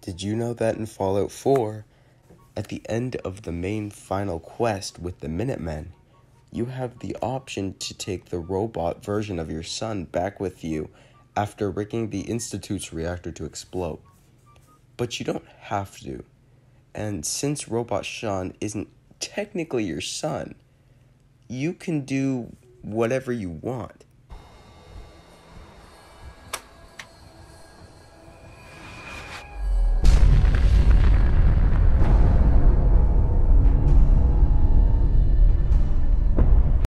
Did you know that in Fallout 4, at the end of the main final quest with the Minutemen, you have the option to take the robot version of your son back with you after rigging the Institute's reactor to explode? But you don't have to. And since Robot Sean isn't technically your son, you can do whatever you want.